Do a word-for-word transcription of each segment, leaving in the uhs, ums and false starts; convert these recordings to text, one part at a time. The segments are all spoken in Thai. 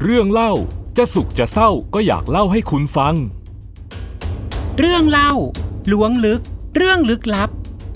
เรื่องเล่าจะสุขจะเศร้าก็อยากเล่าให้คุณฟังเรื่องเล่าล้วงลึกเรื่องลึกลับ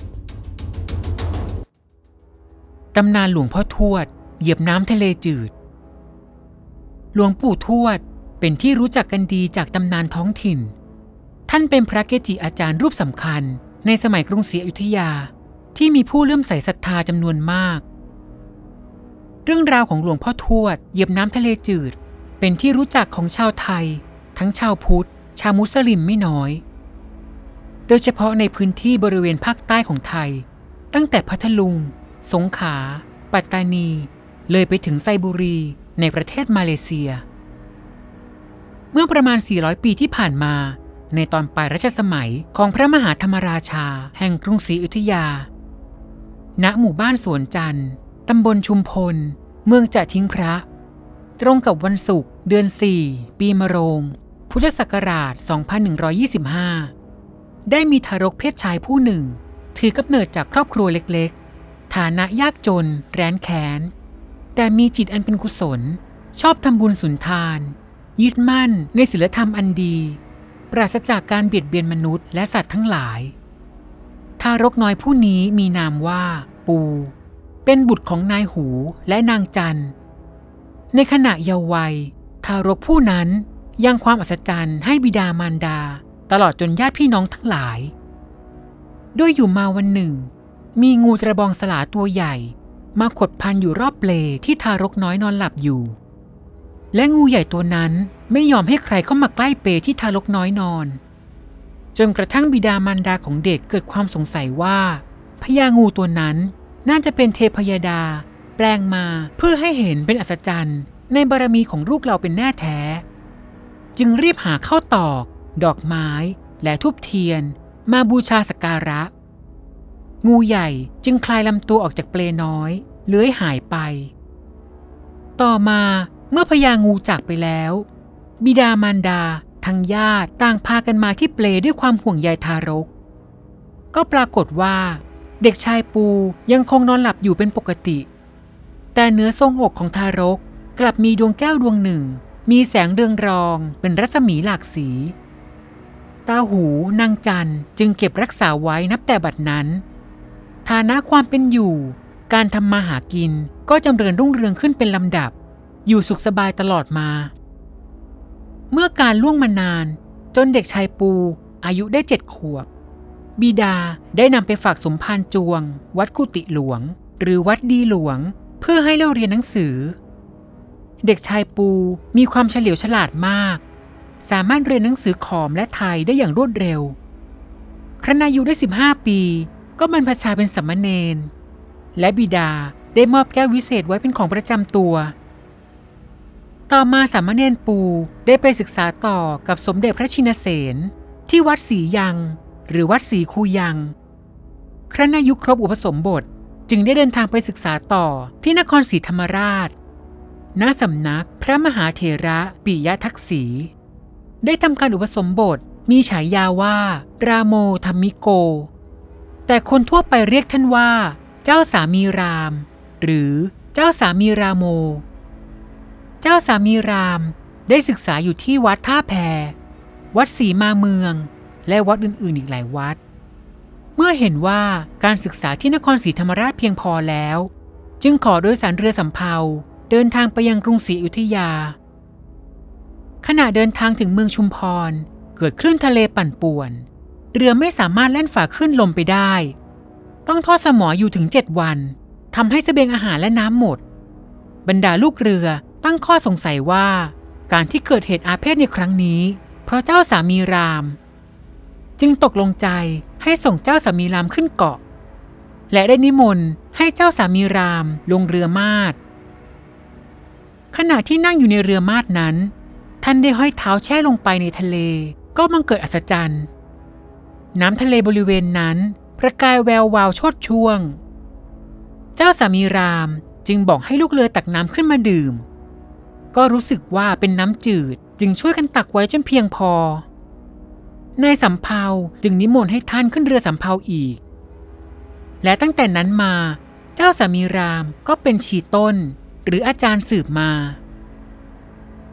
ตำนานหลวงพ่อทวดเหยียบน้ำทะเลจืดหลวงปู่ทวดเป็นที่รู้จักกันดีจากตำนานท้องถิ่นท่านเป็นพระเกจิอาจารย์รูปสำคัญในสมัยกรุงศรีอยุธยาที่มีผู้เลื่อมใสศรัทธาจำนวนมากเรื่องราวของหลวงพ่อทวดเหยียบน้ำทะเลจืดเป็นที่รู้จักของชาวไทยทั้งชาวพุทธชาวมุสลิมไม่น้อยโดยเฉพาะในพื้นที่บริเวณภาคใต้ของไทยตั้งแต่พัทลุงสงขลาปัตตานีเลยไปถึงไซบุรีในประเทศมาเลเซียเมื่อประมาณสี่ร้อยปีที่ผ่านมาในตอนปลายรัชสมัยของพระมหาธรรมราชาแห่งกรุงศรีอยุธยาณหมู่บ้านสวนจันทร์ตำบลชุมพลเมืองจะทิ้งพระตรงกับวันศุกร์เดือนสี่ปีมะโรงพุทธศักราชสองพันหนึ่งร้อยยี่สิบห้าได้มีทารกเพศชายผู้หนึ่งถือกำเนิดจากครอบครัวเล็กๆฐานะยากจนแร้นแค้นแต่มีจิตอันเป็นกุศลชอบทำบุญสุนทานยึดมั่นในศีลธรรมอันดีปราศจากการเบียดเบียนมนุษย์และสัตว์ทั้งหลายทารกน้อยผู้นี้มีนามว่าปูเป็นบุตรของนายหูและนางจันในขณะเยาว์วัยทารกผู้นั้นยังความอัศจรรย์ให้บิดามารดาตลอดจนญาติพี่น้องทั้งหลายด้วยอยู่มาวันหนึ่งมีงูกระบองสลาตัวใหญ่มาขดพันอยู่รอบเปลที่ทารกน้อยนอนหลับอยู่และงูใหญ่ตัวนั้นไม่ยอมให้ใครเข้ามาใกล้เปลที่ทารกน้อยนอนจนกระทั่งบิดามารดาของเด็กเกิดความสงสัยว่าพญางูตัวนั้นน่าจะเป็นเทพยดาแปลงมาเพื่อให้เห็นเป็นอัศจรรย์ในบารมีของลูกเราเป็นแน่แท้จึงรีบหาข้าวตอกดอกไม้และธูปเทียนมาบูชาสักการะงูใหญ่จึงคลายลำตัวออกจากเปลน้อยเลื้อยหายไปต่อมาเมื่อพญางูจากไปแล้วบิดามารดาทั้งญาติต่างพากันมาที่เปลด้วยความห่วงใยทารกก็ปรากฏว่าเด็กชายปูยังคงนอนหลับอยู่เป็นปกติแต่เนื้อทรงอกของทารกกลับมีดวงแก้วดวงหนึ่งมีแสงเรืองรองเป็นรัศมีหลากสีตาหูนางจันจึงเก็บรักษาไว้นับแต่บัดนั้นฐานะความเป็นอยู่การทำมาหากินก็จำเริญรุ่งเรืองขึ้นเป็นลำดับอยู่สุขสบายตลอดมาเมื่อการล่วงมานานจนเด็กชายปูอายุได้เจ็ดขวบบิดาได้นำไปฝากสมภารจวงวัดกุฏิหลวงหรือวัดดีหลวงเพื่อให้เล่าเรียนหนังสือเด็กชายปูมีความเฉลียวฉลาดมากสามารถเรียนหนังสือขอมและไทยได้อย่างรวดเร็วครั้นอายุได้สิบห้าปีก็บรรพชาเป็นสามเณรและบิดาได้มอบแก้ววิเศษไว้เป็นของประจำตัวต่อมาสามเณรปูได้ไปศึกษาต่อกับสมเด็จพระชินเสนที่วัดศรียังหรือวัดศรีคูยังครั้นอายุครบอุปสมบทจึงได้เดินทางไปศึกษาต่อที่นครศรีธรรมราชณสำนักพระมหาเถระปิยทักษีได้ทำการอุปสมบทมีฉายาว่าราโมธัมมิโกแต่คนทั่วไปเรียกท่านว่าเจ้าสามีรามหรือเจ้าสามีราโมเจ้าสามีรามได้ศึกษาอยู่ที่วัดท่าแพวัดศรีมาเมืองและวัดอื่นๆอีกหลายวัดเมื่อเห็นว่าการศึกษาที่นครศรีธรรมราชเพียงพอแล้วจึงขอโดยสารเรือสำเภาเดินทางไปยังกรุงศรีอยุธยาขณะเดินทางถึงเมืองชุมพรเกิดคลื่นทะเลปั่นป่วนเรือไม่สามารถแล่นฝ่าคลื่นลมไปได้ต้องทอดสมออยู่ถึงเจ็ดวันทำให้เสบียงอาหารและน้ำหมดบรรดาลูกเรือตั้งข้อสงสัยว่าการที่เกิดเหตุอาเพศในครั้งนี้เพราะเจ้าสามีรามจึงตกลงใจให้ส่งเจ้าสามีรามขึ้นเกาะและได้นิมนต์ให้เจ้าสามีรามลงเรือมาดขณะที่นั่งอยู่ในเรือมาดนั้นท่านได้ห้อยเท้าแช่ลงไปในทะเลก็บังเกิดอัศจรรย์น้ำทะเลบริเวณนั้นประกายแวววาวโชติช่วงเจ้าสามีรามจึงบอกให้ลูกเรือตักน้ำขึ้นมาดื่มก็รู้สึกว่าเป็นน้ำจืดจึงช่วยกันตักไว้จนเพียงพอนายสำเภาจึงนิมนต์ให้ท่านขึ้นเรือสำเภาอีกและตั้งแต่นั้นมาเจ้าสามีรามก็เป็นชีต้นหรืออาจารย์สืบมา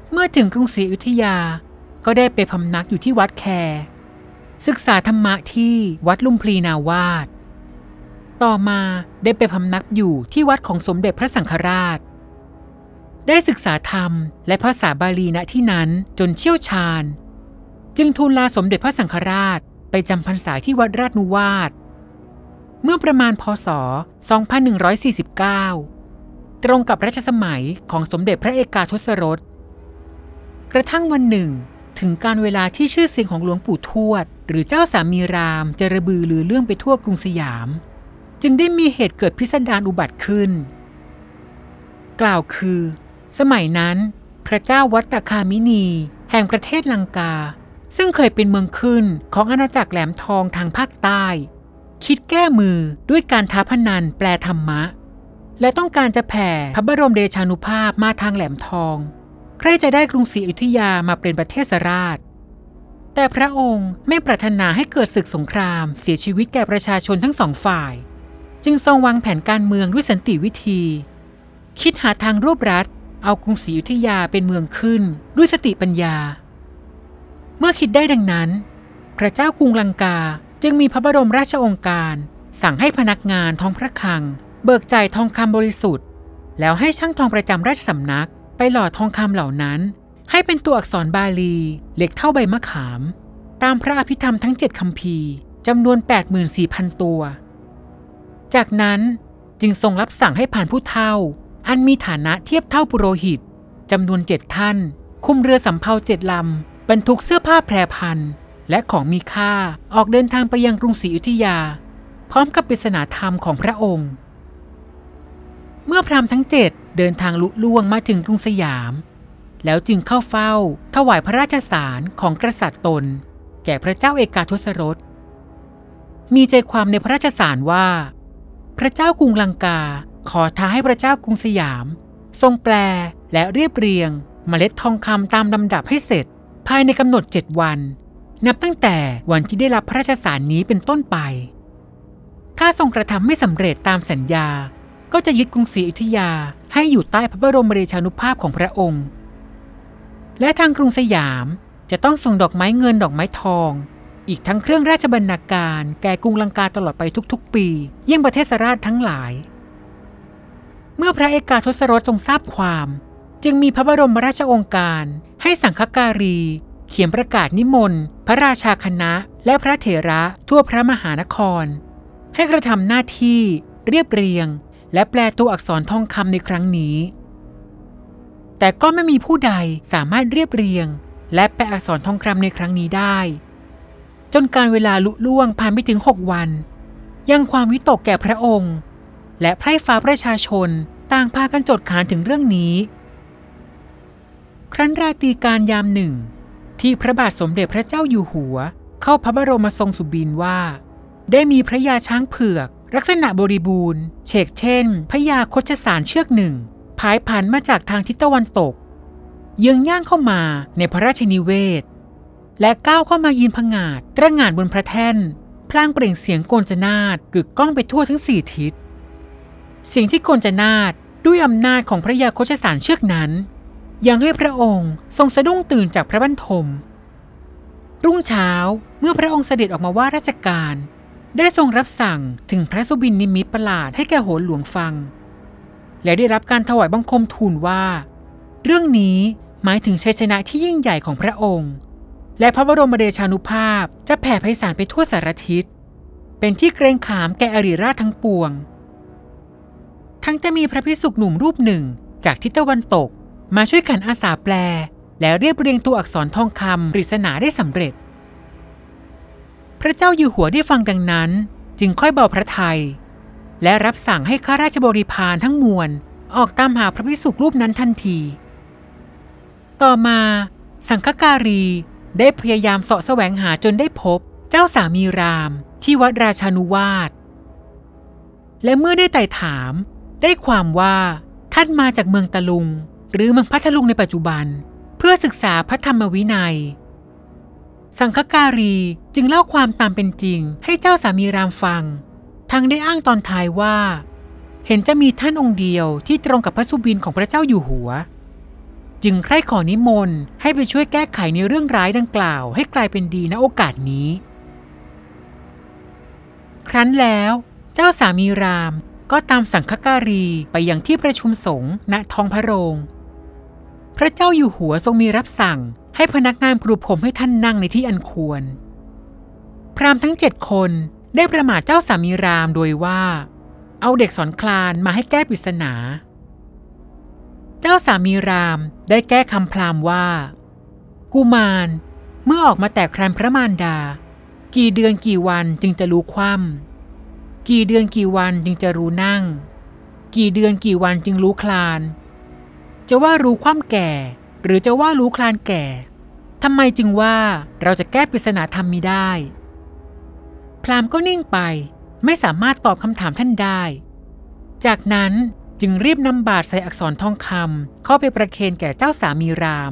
เมื่อถึงกรุงศรีอยุธยาก็ได้ไปพำนักอยู่ที่วัดแคศึกษาธรรมะที่วัดลุมพลีนาวาสต่อมาได้ไปพำนักอยู่ที่วัดของสมเด็จพระสังฆราชได้ศึกษาธรรมและภาษาบาลีณที่นั้นจนเชี่ยวชาญจึงทูลลาสมเด็จพระสังฆราชไปจำพรรษาที่วัดราชนุวาสเมื่อประมาณพ.ศ. สองพันหนึ่งร้อยสี่สิบเก้าตรงกับรัชสมัยของสมเด็จพระเอกาทศรสกระทั่งวันหนึ่งถึงการเวลาที่ชื่อเสียงของหลวงปู่ทวดหรือเจ้าสามีรามจะระบือลือเรื่องไปทั่วกรุงสยามจึงได้มีเหตุเกิดพิสดารอุบัติขึ้นกล่าวคือสมัยนั้นพระเจ้าวัตตคามินีแห่งประเทศลังกาซึ่งเคยเป็นเมืองขึ้นของอาณาจักรแหลมทองทางภาคใต้คิดแก้มือด้วยการท้าพนันแปลธรรมะและต้องการจะแผ่พระบรมเดชานุภาพมาทางแหลมทองใครจะได้กรุงศรีอยุธยามาเป็นประเทศราชแต่พระองค์ไม่ปรารถนาให้เกิดศึกสงครามเสียชีวิตแก่ประชาชนทั้งสองฝ่ายจึงทรงวางแผนการเมืองด้วยสันติวิธีคิดหาทางรวบรัดเอากรุงศรีอยุธยาเป็นเมืองขึ้นด้วยสติปัญญาเมื่อคิดได้ดังนั้นพระเจ้ากรุงลังกาจึงมีพระบรมราชโองการสั่งให้พนักงานท้องพระคลังเบิกจ่ายทองคำบริสุทธิ์แล้วให้ช่างทองประจำราชสำนักไปหล่อทองคำเหล่านั้นให้เป็นตัวอักษรบาลีเล็กเท่าใบมะขามตามพระอภิธรรมทั้งเจ็ดคัมภีร์จำนวน แปดหมื่นสี่พัน ตัวจากนั้นจึงทรงรับสั่งให้ผ่านผู้เฒ่าอันมีฐานะเทียบเท่าปุโรหิตจำนวนเจ็ดท่านคุมเรือสำเภาเจ็ดลำบรรทุกเสื้อผ้าแพรพันและของมีค่าออกเดินทางไปยังกรุงศรีอยุธยาพร้อมกับปริศนาธรรมของพระองค์เมื่อพราหมณ์ทั้งเจ็ดเดินทางลุล่วงมาถึงกรุงสยามแล้วจึงเข้าเฝ้าถวายพระราชสารของกษัตริย์ตนแก่พระเจ้าเอกาทศรสมีใจความในพระราชสารว่าพระเจ้ากรุงลังกาขอท้าให้พระเจ้ากรุงสยามทรงแปลและเรียบเรียงเมล็ดทองคำตามลำดับให้เสร็จภายในกำหนดเจ็ดวันนับตั้งแต่วันที่ได้รับพระราชสารนี้เป็นต้นไปถ้าทรงกระทำไม่สำเร็จตามสัญญาก็จะยึดกรุงศรีอยุธยาให้อยู่ใต้พระบรมเดชานุภาพของพระองค์และทางกรุงสยามจะต้องส่งดอกไม้เงินดอกไม้ทองอีกทั้งเครื่องราชบรรณาการแก่กรุงลังกาตลอดไปทุกๆปีเยี่ยงประเทศราชทั้งหลายเมื่อพระเอกาทศรสทรงทราบความจึงมีพระบรมราชโองการให้สังฆการีเขียนประกาศนิมนต์พระราชาคณะและพระเถระทั่วพระมหานครให้กระทำหน้าที่เรียบเรียงและแปลตัวอักษรทองคำในครั้งนี้แต่ก็ไม่มีผู้ใดสามารถเรียบเรียงและแปลอักษรทองคำในครั้งนี้ได้จนการเวลาลุล่วงผ่านไปถึงหกวันยังความวิตกแก่พระองค์และไพร่ฟ้าประชาชนต่างพากันจดขานถึงเรื่องนี้ครั้นราตรีการยามหนึ่งที่พระบาทสมเด็จพระเจ้าอยู่หัวเข้าพระบรมทรงสุบินว่าได้มีพระยาช้างเผือกลักษณะบริบูรณ์เฉกเช่นพญาคชสารเชือกหนึ่งผายผันมาจากทางทิศตะวันตกเยื้องย่างเข้ามาในพระราชนิเวศและก้าวเข้ามายืนผงาดตระหง่านบนพระแท่นพลางเปล่งเสียงโกนจนาดกึกก้องไปทั่วทั้งสี่ทิศเสียงที่โกนจนาดด้วยอำนาจของพระยาคชสารเชือกนั้นยังให้พระองค์ทรงสะดุ้งตื่นจากพระบรรทมรุ่งเช้าเมื่อพระองค์เสด็จออกมาว่าราชการได้ทรงรับสั่งถึงพระสุบินนิมิตประหลาดให้แก่โหรหลวงฟังและได้รับการถวายบังคมทูลว่าเรื่องนี้หมายถึงชัยชนะที่ยิ่งใหญ่ของพระองค์และพระบรมเดชานุภาพจะแผ่ไพศาลไปทั่วสารทิศเป็นที่เกรงขามแก่อริราชทั้งปวงทั้งจะมีพระภิกษุหนุ่มรูปหนึ่งจากทิศตะวันตกมาช่วยกันอาสาแปลและเรียบเรียงตัวอักษรทองคำปริศนาได้สำเร็จพระเจ้าอยู่หัวได้ฟังดังนั้นจึงค่อยเบาพระทัยและรับสั่งให้ข้าราชบริพารทั้งมวลออกตามหาพระภิกษุรูปนั้นทันทีต่อมาสังฆการีได้พยายามเสาะแสวงหาจนได้พบเจ้าสามีรามที่วัดราชานุวาสและเมื่อได้ไต่ถามได้ความว่าท่านมาจากเมืองตะลุงหรือเมืองพัทลุงในปัจจุบันเพื่อศึกษาพระธรรมวินัยสังฆการีจึงเล่าความตามเป็นจริงให้เจ้าสามีรามฟังทั้งได้อ้างตอนท้ายว่าเห็นจะมีท่านองค์เดียวที่ตรงกับพระสุบินของพระเจ้าอยู่หัวจึงใคร่ขอนิมนต์ให้ไปช่วยแก้ไขในเรื่องร้ายดังกล่าวให้กลายเป็นดีณโอกาสนี้ครั้นแล้วเจ้าสามีรามก็ตามสังฆการีไปยังที่ประชุมสงฆ์ณท้องพระโรงพระเจ้าอยู่หัวทรงมีรับสั่งให้พนักงานปรูพรมให้ท่านนั่งในที่อันควรพราหมณ์ทั้งเจ็ดคนได้ประมาทเจ้าสามีรามโดยว่าเอาเด็กสอนคลานมาให้แก้ปริศนาเจ้าสามีรามได้แก้คำพราหมณ์ว่ากุมารเมื่อออกมาแต่ครันพระมารดากี่เดือนกี่วันจึงจะรู้คว่ำกี่เดือนกี่วันจึงจะรู้นั่งกี่เดือนกี่วันจึงรู้คลานจะว่ารู้คว่ำแก่หรือจะว่ารู้คลานแก่ทำไมจึงว่าเราจะแก้ปริศนาธรรมมิได้พราหมณ์ก็นิ่งไปไม่สามารถตอบคำถามท่านได้จากนั้นจึงรีบนำบาตรใส่อักษรทองคำเข้าไปประเคนแก่เจ้าสามีราม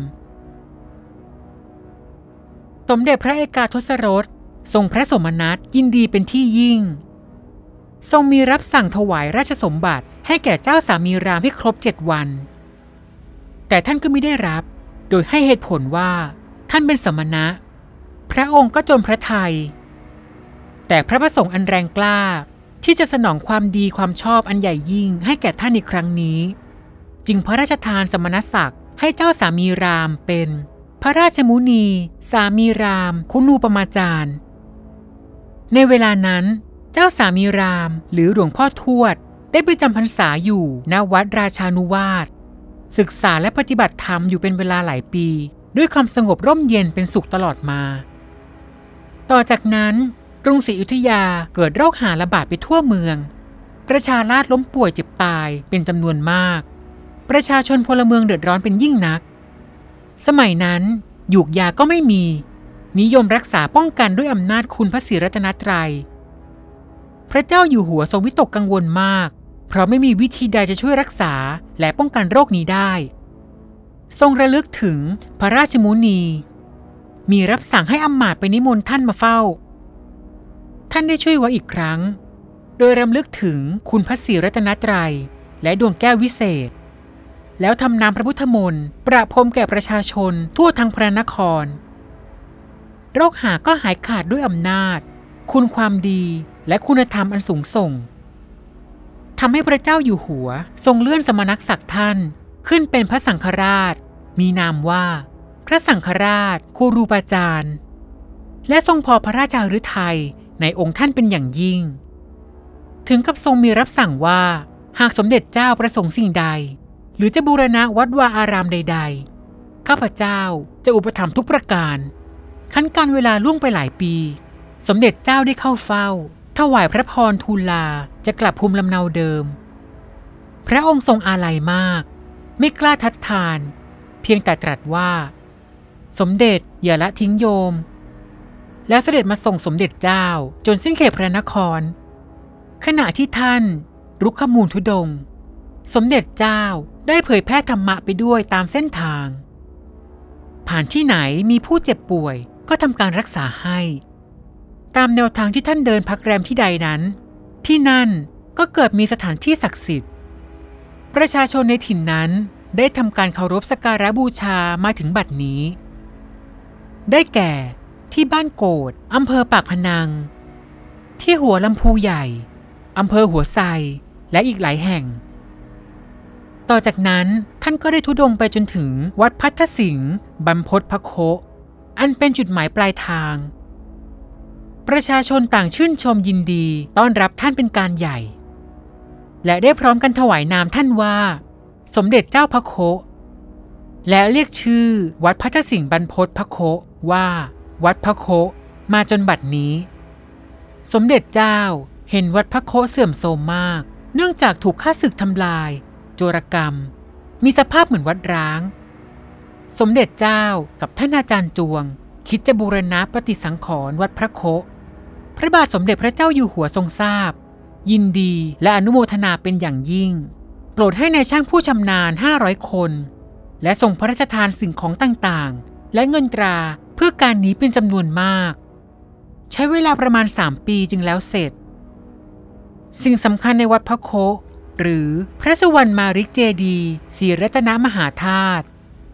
สมเด็จพระเอกาทศรสทรงพระสมนัสยินดีเป็นที่ยิ่งทรงมีรับสั่งถวายราชสมบัติให้แก่เจ้าสามีรามให้ครบเจ็ดวันแต่ท่านก็ไม่ได้รับโดยให้เหตุผลว่าท่านเป็นสมณะพระองค์ก็จนพระทัยแต่พระประสงค์อันแรงกล้าที่จะสนองความดีความชอบอันใหญ่ยิ่งให้แก่ท่านในครั้งนี้จึงพระราชทานสมณศักดิ์ให้เจ้าสามีรามเป็นพระราชมุนีสามีรามคุณูปมาจารย์ในเวลานั้นเจ้าสามีรามหรือหลวงพ่อทวดได้ไปจำพรรษาอยู่ณวัดราชานุวาสศึกษาและปฏิบัติธรรมอยู่เป็นเวลาหลายปีด้วยความสงบร่มเย็นเป็นสุขตลอดมาต่อจากนั้นกรุงศรีอยุธยาเกิดโรคหาระบาดไปทั่วเมืองประชาราษฎร์ล้มป่วยเจ็บตายเป็นจำนวนมากประชาชนพลเมืองเดือดร้อนเป็นยิ่งนักสมัยนั้นหยูกยาก็ไม่มีนิยมรักษาป้องกันด้วยอำนาจคุณพระศรีรัตนตรัยพระเจ้าอยู่หัวทรงวิตกกังวลมากเพราะไม่มีวิธีใดจะช่วยรักษาและป้องกันโรคนี้ได้ทรงระลึกถึงพระราชมุนีมีรับสั่งให้อำมาตย์ไปนิมนต์ท่านมาเฝ้าท่านได้ช่วยไว้อีกครั้งโดยรำลึกถึงคุณพระศรีรัตนตรัยและดวงแก้ววิเศษแล้วทำนามพระพุทธมนต์ประพรมแก่ประชาชนทั่วทั้งพระนครโรคหาก็หายขาดด้วยอำนาจคุณความดีและคุณธรรมอันสูงส่งทำให้พระเจ้าอยู่หัวทรงเลื่อนสมณศักดิ์ท่านขึ้นเป็นพระสังฆราชมีนามว่าพระสังฆราชครูปาจารย์และทรงพอพระราชฤทัยในองค์ท่านเป็นอย่างยิ่งถึงกับทรงมีรับสั่งว่าหากสมเด็จเจ้าประสงค์สิ่งใดหรือจะบูรณะวัดวาอารามใดๆข้าพเจ้าจะอุปถัมภ์ทุกประการขั้นการเวลาล่วงไปหลายปีสมเด็จเจ้าได้เข้าเฝ้าถวายพระพรทูลลาจะกลับภูมิลำเนาเดิมพระองค์ทรงอาลัยมากไม่กล้าทัดทานเพียงแต่ตรัสว่าสมเด็จอย่าละทิ้งโยมแล้วเสด็จมาส่งสมเด็จเจ้าจนสิ้นเขตพระนครขณะที่ท่านรุกขมูลธุดงค์สมเด็จเจ้าได้เผยแพร่ธรรมะไปด้วยตามเส้นทางผ่านที่ไหนมีผู้เจ็บป่วยก็ทำการรักษาให้ตามแนวทางที่ท่านเดินพักแรมที่ใดนั้นที่นั่นก็เกิดมีสถานที่ศักดิ์สิทธิ์ประชาชนในถิ่นนั้นได้ทำการเคารพสักการะบูชามาถึงบัดนี้ได้แก่ที่บ้านโกดอำเภอปากพนังที่หัวลำพูใหญ่อำเภอหัวไซและอีกหลายแห่งต่อจากนั้นท่านก็ได้ธุดงค์ไปจนถึงวัดพัทธสิงห์บรรพตพโคอันเป็นจุดหมายปลายทางประชาชนต่างชื่นชมยินดีต้อนรับท่านเป็นการใหญ่และได้พร้อมกันถวายนามท่านว่าสมเด็จเจ้าพโคและเรียกชื่อวัดพัทธสิงห์บรรพตพโคว่าวัดพโคมาจนบัดนี้สมเด็จเจ้าเห็นวัดพโคเสื่อมโทรมมากเนื่องจากถูกฆ่าศึกทำลายโจรกรรมมีสภาพเหมือนวัดร้างสมเด็จเจ้ากับท่านอาจารย์จวงคิดจะบูรณะปฏิสังขรณ์วัดพระโคพระบาทสมเด็จพระเจ้าอยู่หัวทรงทราบยินดีและอนุโมทนาเป็นอย่างยิ่งโปรดให้ในายช่างผู้ชำนาญห้าร้อยคนและส่งพระราชทานสิ่งของต่างๆและเงินตราเพื่อการนี้เป็นจำนวนมากใช้เวลาประมาณสามปีจึงแล้วเสร็จสิ่งสำคัญในวัดพระโคหรือพระสุวรรณมาริกเจดีย์ศรีรัตนมหาธาตุ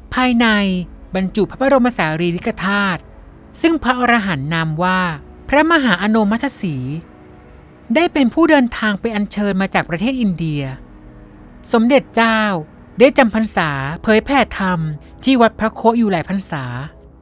ภายในบรรจุพระบรมสารีริกธาตุซึ่งพระอรหันต์นามว่าพระมหาอโนมัตสีได้เป็นผู้เดินทางไปอัญเชิญมาจากประเทศอินเดียสมเด็จเจ้าได้จำพรรษาเผยแผ่ธรรมที่วัดพระโคอยู่หลายพรรษา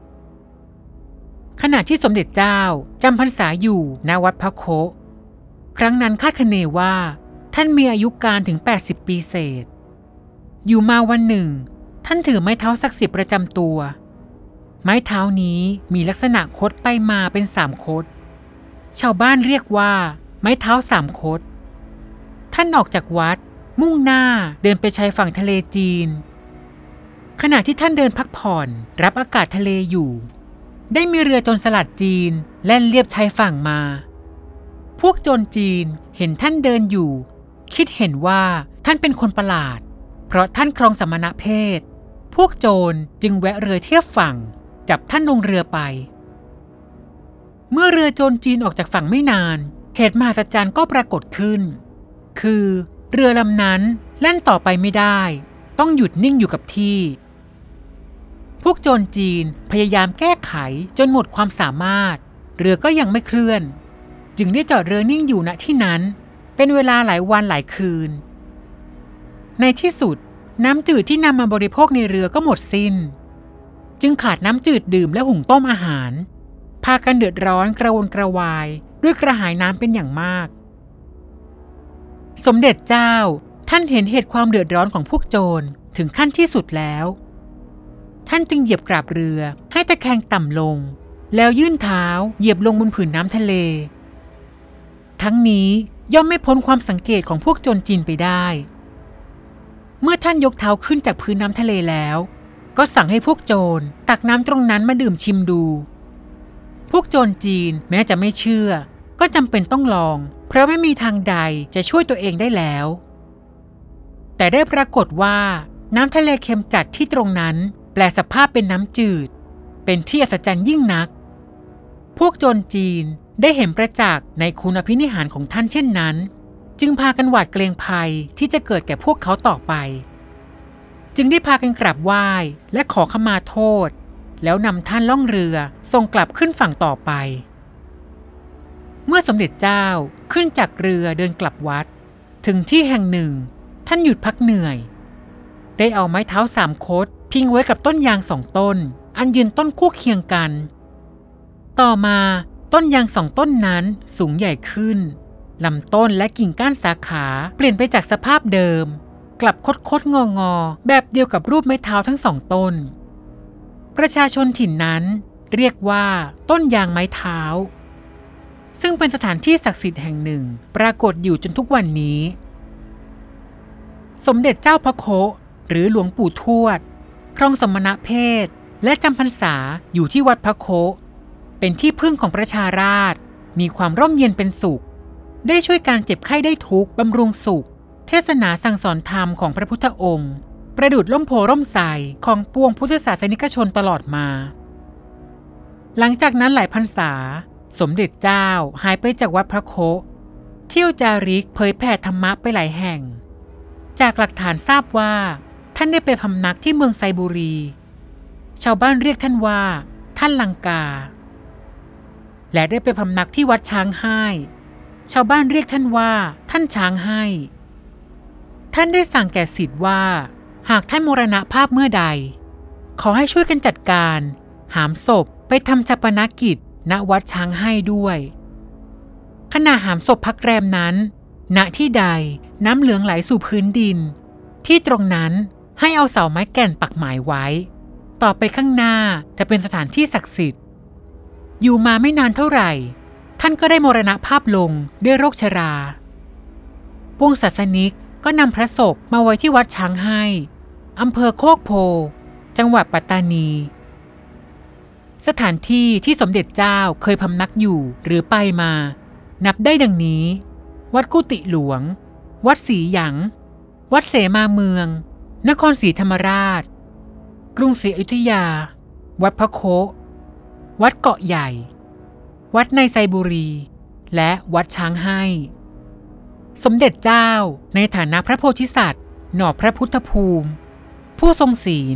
ขณะที่สมเด็จเจ้าจำพรรษาอยู่ณวัดพระโคครั้งนั้นคาดคะเนว่าท่านมีอายุการถึงแปดสิบปีเศษอยู่มาวันหนึ่งท่านถือไม้เท้าศักดิ์สิทธิ์ประจำตัวไม้เท้านี้มีลักษณะคดไปมาเป็นสามคดชาวบ้านเรียกว่าไม้เท้าสามคดท่านออกจากวัดมุ่งหน้าเดินไปชายฝั่งทะเลจีนขณะที่ท่านเดินพักผ่อนรับอากาศทะเลอยู่ได้มีเรือโจรสลัดจีนแล่นเลียบชายฝั่งมาพวกโจรจีนเห็นท่านเดินอยู่คิดเห็นว่าท่านเป็นคนประหลาดเพราะท่านครองสมณเพศพวกโจรจึงแวะเรือเทียบฝั่งจับท่านลงเรือไปเมื่อเรือโจรจีนออกจากฝั่งไม่นานเหตุมหัศจรรย์ก็ปรากฏขึ้นคือเรือลำนั้นแล่นต่อไปไม่ได้ต้องหยุดนิ่งอยู่กับที่พวกโจรจีนพยายามแก้ไขจนหมดความสามารถเรือก็ยังไม่เคลื่อนจึงได้จอดเรือนิ่งอยู่ณที่นั้นเป็นเวลาหลายวันหลายคืนในที่สุดน้ำจืดที่นำมาบริโภคในเรือก็หมดสิ้นจึงขาดน้ำจืดดื่มและหุงต้มอาหารพากันเดือดร้อนกระวนกระวายด้วยกระหายน้ำเป็นอย่างมากสมเด็จเจ้าท่านเห็นเหตุความเดือดร้อนของพวกโจรถึงขั้นที่สุดแล้วท่านจึงเหยียบกราบเรือให้ตะแคงต่ำลงแล้วยื่นเท้าเหยียบลงบนผืนน้ำทะเลทั้งนี้ย่อมไม่พ้นความสังเกตของพวกโจรจีนไปได้เมื่อท่านยกเท้าขึ้นจากพื้นน้ำทะเลแล้วก็สั่งให้พวกโจรตักน้ำตรงนั้นมาดื่มชิมดูพวกโจรจีนแม้จะไม่เชื่อก็จำเป็นต้องลองเพราะไม่มีทางใดจะช่วยตัวเองได้แล้วแต่ได้ปรากฏว่าน้ำทะเลเค็มจัดที่ตรงนั้นแปลสภาพเป็นน้ำจืดเป็นที่อัศจรรย์ยิ่งนักพวกโจรจีนได้เห็นประจักษ์ในคุณอภินิหารของท่านเช่นนั้นจึงพากันหวาดเกรงภัยที่จะเกิดแก่พวกเขาต่อไปจึงได้พากันกราบไหว้และขอขมาโทษแล้วนำท่านล่องเรือส่งกลับขึ้นฝั่งต่อไปเมื่อสมเด็จเจ้าขึ้นจากเรือเดินกลับวัดถึงที่แห่งหนึ่งท่านหยุดพักเหนื่อยได้เอาไม้เท้าสามคดพิงไว้กับต้นยางสองต้นอันยืนต้นคู่เคียงกันต่อมาต้นยางสองต้นนั้นสูงใหญ่ขึ้นลำต้นและกิ่งก้านสาขาเปลี่ยนไปจากสภาพเดิมกลับคดคดงองอแบบเดียวกับรูปไม้เท้าทั้งสองต้นประชาชนถิ่นนั้นเรียกว่าต้นยางไม้เท้าซึ่งเป็นสถานที่ศักดิ์สิทธิ์แห่งหนึ่งปรากฏอยู่จนทุกวันนี้สมเด็จเจ้าพระโคหรือหลวงปู่ทวดครองสมณเพศและจำพรรษาอยู่ที่วัดพระโคเป็นที่พึ่งของประชาราษฎร์มีความร่มเย็นเป็นสุขได้ช่วยการเจ็บไข้ได้ทุกข์บำรุงสุขเทศนาสั่งสอนธรรมของพระพุทธองค์ประดุจล่มโพร่มไทรของปวงพุทธศาสนิกชนตลอดมาหลังจากนั้นหลายพรรษาสมเด็จเจ้าหายไปจากวัดพระโคเที่ยวจาริกเผยแผ่ธรรมะไปหลายแห่งจากหลักฐานทราบว่าท่านได้ไปพำนักที่เมืองไซบุรีชาวบ้านเรียกท่านว่าท่านลังกาและได้ไปพำนักที่วัดช้างให้ชาวบ้านเรียกท่านว่าท่านช้างให้ท่านได้สั่งแก่ศิษย์ว่าหากท่านมรณภาพเมื่อใดขอให้ช่วยกันจัดการหามศพไปทำฌาปนกิจณวัดช้างให้ด้วยขณะหามศพพักแรมนั้นณที่ใดน้ำเหลืองไหลสู่พื้นดินที่ตรงนั้นให้เอาเสาไม้แก่นปักหมายไว้ต่อไปข้างหน้าจะเป็นสถานที่ศักดิ์สิทธิ์อยู่มาไม่นานเท่าไหร่ท่านก็ได้มรณภาพลงด้วยโรคชราปวงศาสนิกก็นำพระศพมาไว้ที่วัดช้างให้อำเภอโคกโพจังหวัดปัตตานีสถานที่ที่สมเด็จเจ้าเคยพำนักอยู่หรือไปมานับได้ดังนี้วัดกุฏิหลวงวัดศรีหยังวัดเสมาเมืองนครศรีธรรมราชกรุงศรีอยุธยาวัดพระโควัดเกาะใหญ่วัดในไซบุรีและวัดช้างให้สมเด็จเจ้าในฐานะพระโพธิสัตว์หน่อพระพุทธภูมิผู้ทรงศีล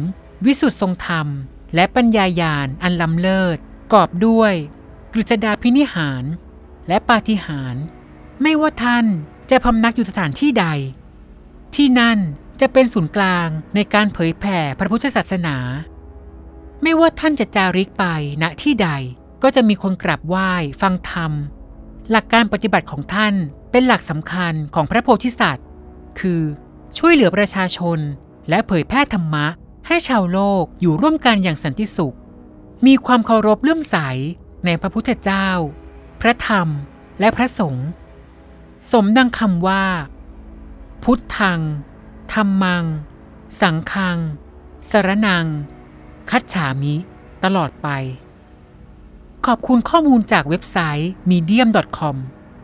วิสุทธิทรงธรรมและปัญญาญาณอันล้ำเลิศกอบด้วยกฤษดาภินิหารและปาฏิหาริย์ไม่ว่าท่านจะพำนักอยู่สถานที่ใดที่นั่นจะเป็นศูนย์กลางในการเผยแผ่พระพุทธศาสนาไม่ว่าท่านจะจาริกไปณที่ใดก็จะมีคนกราบไหว้ฟังธรรมหลักการปฏิบัติของท่านเป็นหลักสำคัญของพระโพธิสัตว์คือช่วยเหลือประชาชนและเผยแพร่ธรรมะให้ชาวโลกอยู่ร่วมกันอย่างสันติสุขมีความเคารพเลื่อมใสในพระพุทธเจ้าพระธรรมและพระสงฆ์สมดังคำว่าพุทธังธัมมังสังฆังสรณังคัจฉามิตลอดไปขอบคุณข้อมูลจากเว็บไซต์ มีเดียม ดอท คอม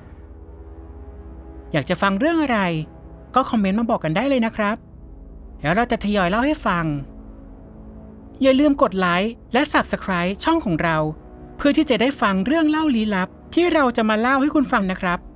อยากจะฟังเรื่องอะไรก็คอมเมนต์มาบอกกันได้เลยนะครับแล้วเราจะทยอยเล่าให้ฟังอย่าลืมกดไลค์และ ซับสไครบ์ ช่องของเราเพื่อที่จะได้ฟังเรื่องเล่าลี้ลับที่เราจะมาเล่าให้คุณฟังนะครับ